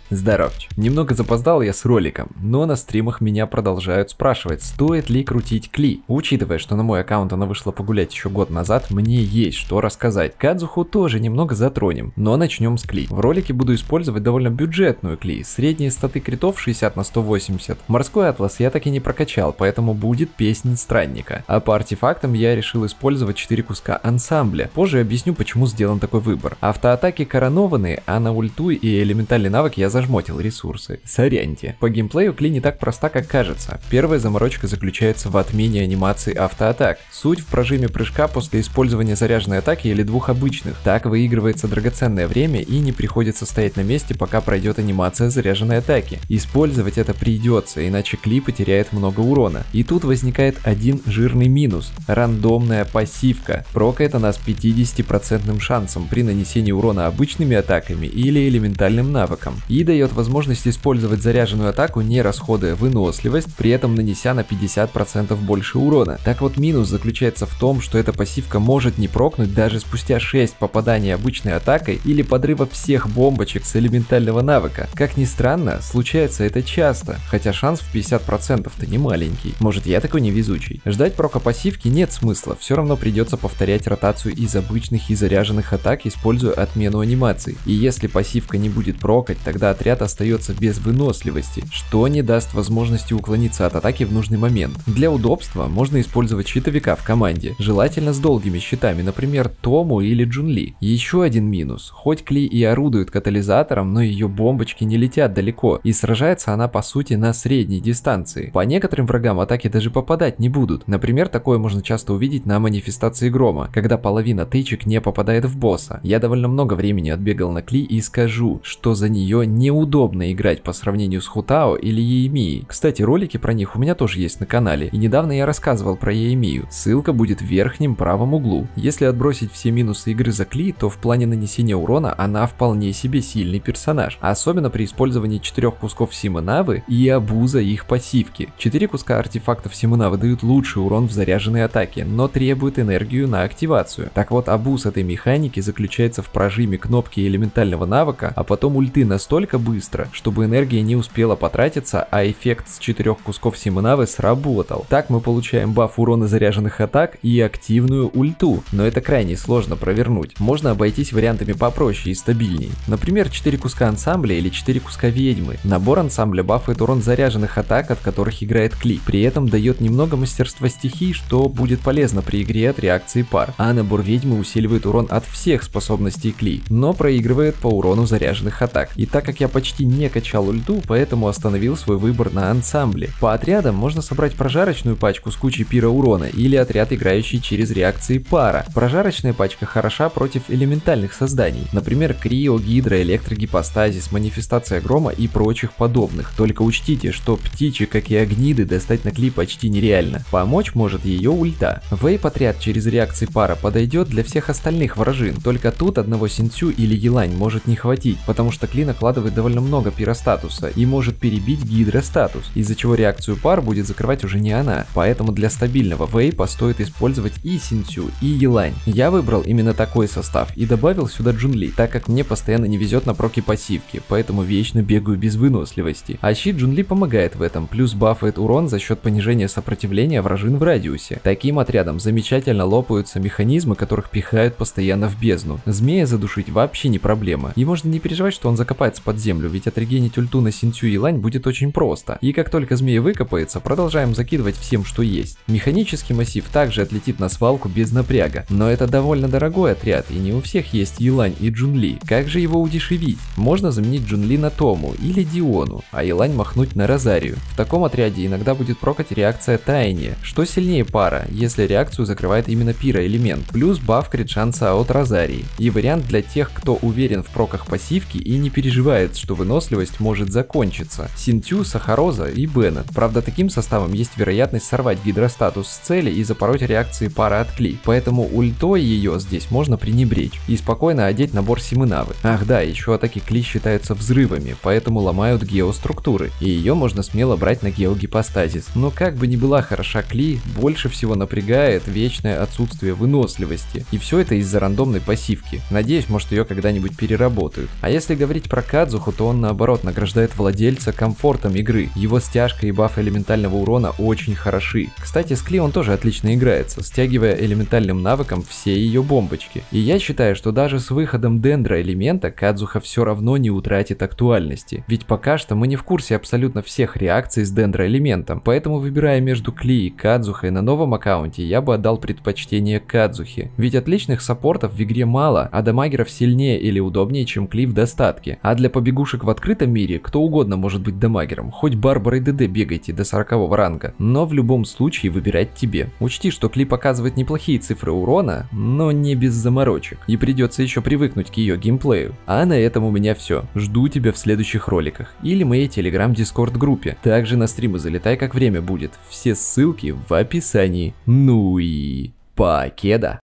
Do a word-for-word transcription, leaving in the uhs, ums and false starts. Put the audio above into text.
Здоровч. Немного запоздал я с роликом, но на стримах меня продолжают спрашивать, стоит ли крутить Кли. Учитывая, что на мой аккаунт она вышла погулять еще год назад, мне есть что рассказать. Кадзуху тоже немного затронем, но начнем с Кли. В ролике буду использовать довольно бюджетную Кли, средние статы критов шестьдесят на сто восемьдесят. Морской атлас я так и не прокачал, поэтому будет песнь странника. А по артефактам я решил использовать четыре куска ансамбля. Позже объясню, почему сделан такой выбор. Автоатаки коронованные, а на ульту и элементальный навык я зажмотил ресурсы. Соряньте. По геймплею Кли не так проста, как кажется. Первая заморочка заключается в отмене анимации автоатак. Суть в прожиме прыжка после использования заряженной атаки или двух обычных. Так выигрывается драгоценное время и не приходится стоять на месте, пока пройдет анимация заряженной атаки. Использовать это придется, иначе Кли потеряет много урона. И тут возникает один жирный минус. Рандомная пассивка. Прокает она с пятидесятипроцентным шансом при нанесении урона обычными атаками или элементальным навыком. И дает возможность использовать заряженную атаку, не расходуя выносливость, при этом нанеся на пятьдесят процентов больше урона. Так вот, минус заключается в том, что эта пассивка может не прокнуть даже спустя шесть попаданий обычной атакой или подрыва всех бомбочек с элементального навыка. Как ни странно, случается это часто, хотя шанс в пятьдесят процентов-то не маленький. Может, я такой невезучий. Ждать прока пассивки нет смысла, все равно придется повторять ротацию из обычных и заряженных атак, используя отмену анимаций. И если пассивка не будет прокать, тогда отряд остается без выносливости, что не даст возможности уклониться от атаки в нужный момент. Для удобства можно использовать щитовика в команде, желательно с долгими щитами, например, Тому или Джунли. Еще один минус. Хоть Кли и орудует катализатором, но ее бомбочки не летят далеко, и сражается она по сути на средней дистанции. По некоторым врагам атаки даже попадать не будут. Например, такое можно часто увидеть на манифестации грома, когда половина тычек не попадает в босса. Я довольно много времени отбегал на Кли и скажу, что за нее неудобно играть по сравнению с Хутао или Еемией. Кстати, ролики про них у меня тоже есть на канале, и недавно я рассказывал про Еемию. Ссылка будет в верхнем правом углу. Если отбросить все минусы игры за Кли, то в плане нанесения урона она вполне себе сильный персонаж, особенно при использовании четырех кусков Симонавы и абуза их пассивки. четыре куска артефактов Симонавы дают лучший урон в заряженной атаке, но требуют энергию на активацию. Так вот, абуз этой механики заключается в прожиме кнопки элементального навыка, а потом ульты настолько быстро, чтобы энергия не успела потратиться, а эффект с четырех кусков Симонавы сработал. Так мы получаем баф урона заряженных атак и активную ульту, но это крайне сложно провернуть. Можно обойтись вариантами попроще и стабильней. Например, четыре куска ансамбля или четыре куска ведьмы. Набор ансамбля бафает урон заряженных атак, от которых играет Кли. При этом дает немного мастерства стихий, что будет полезно при игре от реакции пар. А набор ведьмы усиливает урон от всех способностей Кли, но проигрывает по урону заряженных атак. И так как я почти не качал ульту, поэтому остановил свой выбор на ансамбле. По отрядам можно собрать прожарочную пачку с кучей пира урона или отряд, играющий через реакции пара. Прожарочная пачка хороша против элементальных созданий, например, Крио, Гидра, Электрогипостазис, Манифестация Грома и прочих подобных. Только учтите, что птичек, как и огниды, достать на Кли почти нереально. Помочь может ее ульта. Вейп отряд через реакции пара подойдет для всех остальных вражин, только тут одного Синцю или Елань может не хватить, потому что Кли накладывает довольно много пиростатуса и может перебить Гидра статус, из-за чего реакцию пар будет закрывать уже не она. Поэтому для стабильного вейпа стоит использовать и Синцю, и Елань. Я выбрал именно такой состав и добавил сюда Джунли, так как мне постоянно не везет на проки пассивки, поэтому вечно бегаю без выносливости. А щит Джунли помогает в этом, плюс бафает урон за счет понижения сопротивления вражин в радиусе. Таким отрядом замечательно лопаются механизмы, которых пихают постоянно в бездну. Змея задушить вообще не проблема, и можно не переживать, что он закопается под землю, ведь отрегенить ульту на Синцю и Елань будет очень просто. И как только змея выкопается, продолжаем закидывать всем, что есть. Механический массив также отлетит на свалку без напряга, но это довольно дорогой отряд, и не у всех есть Елань и Джунли. Как же его удешевить? Можно заменить Джунли на Тому или Диону, а Елань махнуть на Розарию. В таком отряде иногда будет прокать реакция Таяние. Что сильнее пара, если реакцию закрывает именно пироэлемент, плюс баф крит шанса от Розарии. И вариант для тех, кто уверен в проках пассивки и не переживает, что выносливость может закончиться. Синтю, Сахароза и Беннет. Правда, таким составом есть вероятность сорвать гидростатус с цели и запороть реакции пара от Кли, поэтому ультой ее здесь можно пренебречь и спокойно одеть набор Симонавы. Ах да, еще атаки Кли считаются взрывами, поэтому ломают геоструктуры, и ее можно смело брать на геогипостазис. Но как бы ни была хороша Кли, больше всего напрягает вечное отсутствие выносливости, и все это из-за рандомной пассивки. Надеюсь, может ее когда-нибудь переработают. А если говорить про Кадзуху, Кадзуху, то он наоборот награждает владельца комфортом игры. Его стяжка и баф элементального урона очень хороши. Кстати, с Кли он тоже отлично играется, стягивая элементальным навыком все ее бомбочки. И я считаю, что даже с выходом дендра элемента Кадзуха все равно не утратит актуальности. Ведь пока что мы не в курсе абсолютно всех реакций с дендра элементом, поэтому выбирая между Кли и Кадзухой на новом аккаунте, я бы отдал предпочтение Кадзухе. Ведь отличных саппортов в игре мало, а дамагеров сильнее или удобнее, чем Кли в достатке. А для побегушек в открытом мире кто угодно может быть дамагером, хоть Барбарой ДД бегайте до сорокового ранга. Но в любом случае выбирать тебе. Учти, что Кли показывает неплохие цифры урона, но не без заморочек. И придется еще привыкнуть к ее геймплею. А на этом у меня все. Жду тебя в следующих роликах. Или моей телеграм-дискорд группе. Также на стримы залетай, как время будет. Все ссылки в описании. Ну и покеда.